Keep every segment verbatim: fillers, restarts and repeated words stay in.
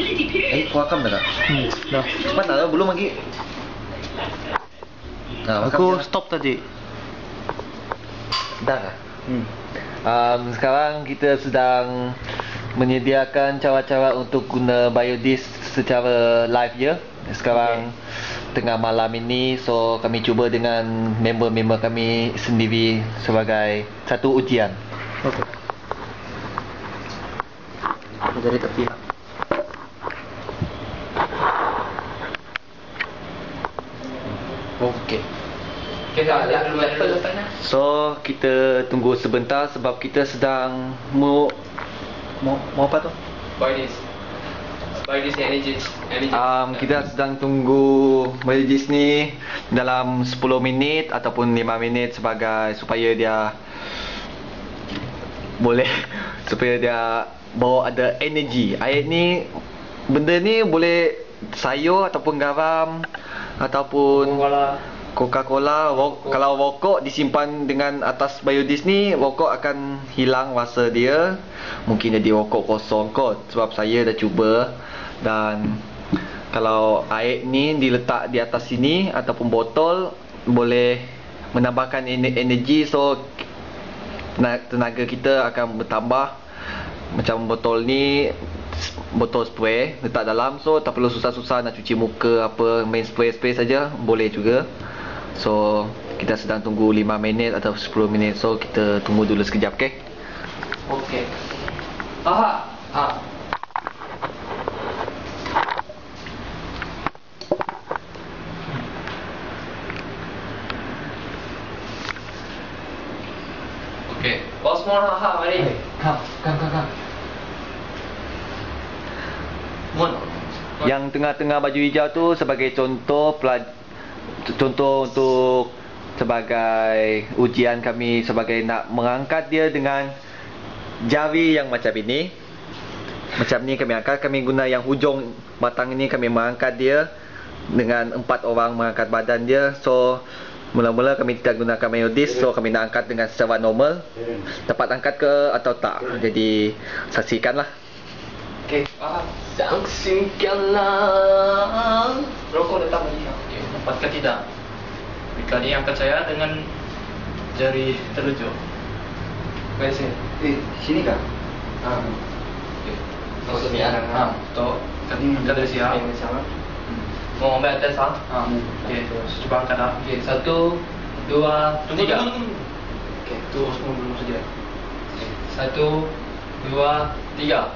Eh, kau rekam dah tak? Hmm, dah. Cepat tak? Belum lagi. Nah, Aku stop tadi. dah kah? Hmm. Um, sekarang kita sedang menyediakan cara-cara untuk guna biodisk secara live je. Sekarang okay. Tengah malam ini, so kami cuba dengan member-member kami sendiri sebagai satu ujian. Okey. Dari tepi lah. Okey. Kita ada dulu level lepas ni. So kita tunggu sebentar sebab kita sedang mau mau, mau apa tu? Buy this. Buy this energy. Energy. Um, kita sedang tunggu majlis ni dalam sepuluh minit ataupun lima minit sebagai supaya dia boleh supaya dia bawa ada energi. Air ni, benda ni boleh sayur ataupun garam ataupun Coca-Cola. Wok, kalau rokok disimpan dengan atas biodisk ni, rokok akan hilang rasa dia. Mungkin jadi rokok kosong kot. Sebab saya dah cuba. Dan kalau air ni diletak di atas sini ataupun botol, boleh menambahkan energi. So tenaga kita akan bertambah. Macam botol ni, botol spray letak dalam, so tak perlu susah-susah nak cuci muka apa, main spray-spray saja boleh juga. So kita sedang tunggu lima minit atau sepuluh minit. So kita tunggu dulu sekejap, okey? Okey. Aha. Ha. Okey. Bos mau ha ha mari. Kam, kam, kam, kam. Mon. Yang tengah-tengah baju hijau tu sebagai contoh pelaj- contoh untuk sebagai ujian kami sebagai nak mengangkat dia dengan jari yang macam ini. Macam ni kami angkat, kami guna yang hujung batang ini, kami mengangkat dia dengan empat orang mengangkat badan dia. So mula-mula kami tidak gunakan biodisk, so kami nak angkat dengan secara normal. Dapat angkat ke atau tak, jadi saksikanlah. Okey. Faham. Saksikanlah. Rokok datang lagi. Okey. Dapat ke tidak? Jika dia angkat saya dengan jari telunjuk. Baik sini. Eh, sini kah? Ha. Okey. Maksudnya anak Ha. Tu. Kan angkat dari siap. sama. Mau ambil atas ha? Ha. Okey. Cuba angkat dah. Okey. Satu, dua, tiga. Okey. Tu semua dulu saja. Okey. Satu, dua, tiga.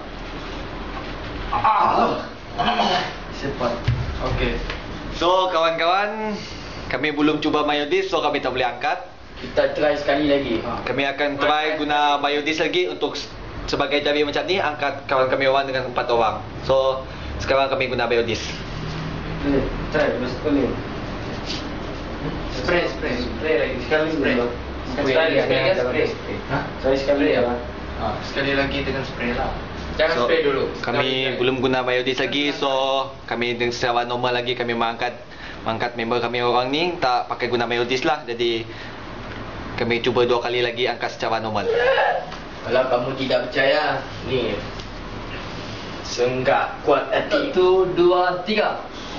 Ah. Cepat. Okey. So kawan-kawan, kami belum cuba biodisk, so kami tak boleh angkat. Kita try sekali lagi. Kami akan try guna biodisk lagi untuk sebagai jari macam ni, angkat kawan kami orang dengan empat orang. So sekarang kami guna biodisk. Eh, try mesti boleh. Spray, spray, spray lagi. Sekali spray. dulu. Sekali lagi, sekali lagi spray. Ha? Try sekali Spray ya. ya. Ha, sekali lagi dengan spray lah. Jangan So, spray dulu. Kami Sekali belum guna biodisk lagi, so kami dengan secara normal lagi kami mengangkat mengangkat member kami orang ni tak pakai guna biodisk lah. Jadi kami cuba dua kali lagi angkat secara normal. Kalau kamu tidak percaya, ni senggak kuat hati. Satu, dua, tiga.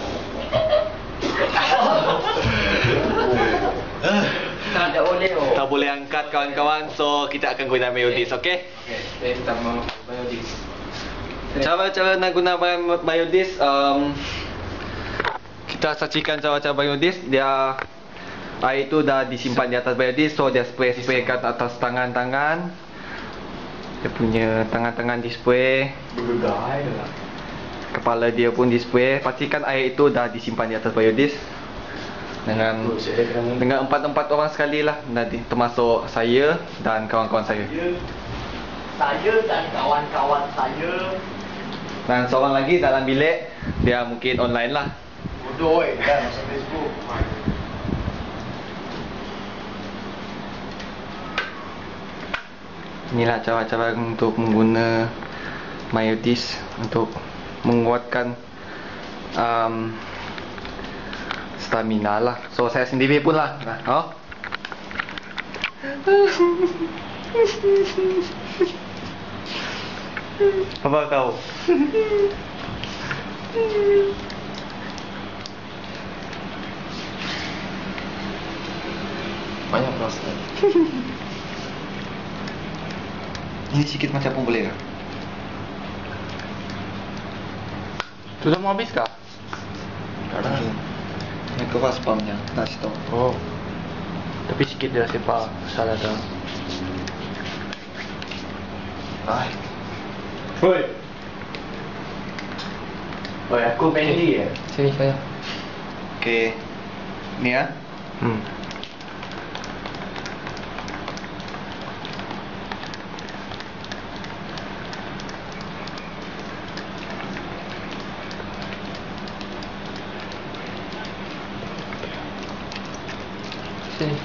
Tidak boleh oh. Tak boleh angkat kawan-kawan, so kita akan guna biodisk, okey? Okey, kita mau biodisk. Cara-cara nak guna bi- biodisk, um, kita saksikan cara-cara biodisk. Dia air itu dah disimpan di atas biodisk, so dia spray-spray kat atas tangan-tangan. Dia punya tangan-tangan di spray, Bergegai lah. kepala dia pun di spray. Pastikan air itu dah disimpan di atas biodisk dengan dengan empat-empat orang sekali lah, nanti termasuk saya dan kawan-kawan saya. Saya dan kawan-kawan saya. Dan seorang lagi dalam bilik, dia mungkin online lah. Bodoh eh, dah masuk Facebook. Inilah cara-cara untuk mengguna biodisk untuk menguatkan um, stamina lah. So saya sendiri pun lah. Oh. Apa kau? Banyak rasa. Ini sikit macam pun boleh tak? Sudah mau habis kah? Tak ada. Ini keras pumpnya. Tak stop. Oh. Tapi sikit dia sepak salah dah. Ay. Oi. Oi, aku Bendy ya. Sini saya. Okay. Ni ya. Hmm. Sini.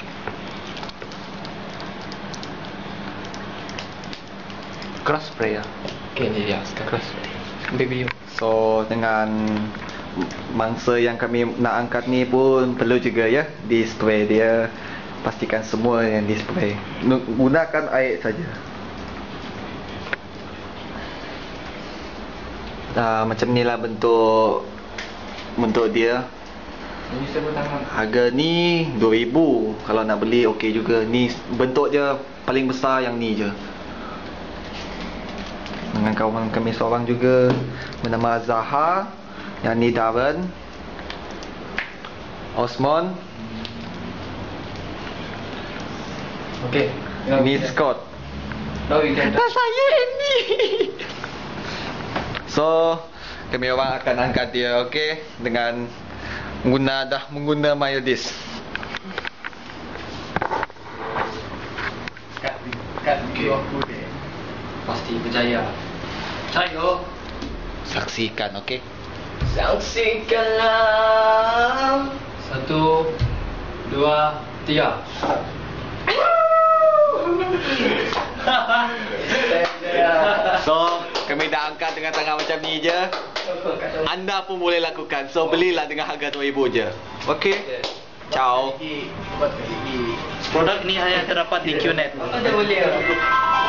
Keras spray ya. Okay, ni dia sekarang. Keras. Ambil video. So dengan mangsa yang kami nak angkat ni pun perlu juga ya di spray dia. Pastikan semua yang di spray. Gunakan air saja. Uh, macam ni lah bentuk bentuk dia. Ini saya tangan. Harga ni dua ribu. Kalau nak beli okey juga. Ni bentuk dia paling besar yang ni je. Dengan kawan kami seorang juga bernama Zaha. Yang ni Darren, Osman. Okey. Ini Scott. Now you can. Saya ni. So kami orang akan angkat dia, okey, dengan guna dah mengguna mayonnaise. Kat kat video aku deh. Pasti berjaya. Percaya. Saksikan, okey. Saksikanlah. Satu, dua, tiga. So kami dah angkat dengan tangan macam ni je. Anda pun boleh lakukan. So belilah dengan harga dua ribu je. Okey. Ciao. Buat lagi. Produk ini hanya terdapat di Q net. Apa dia boleh?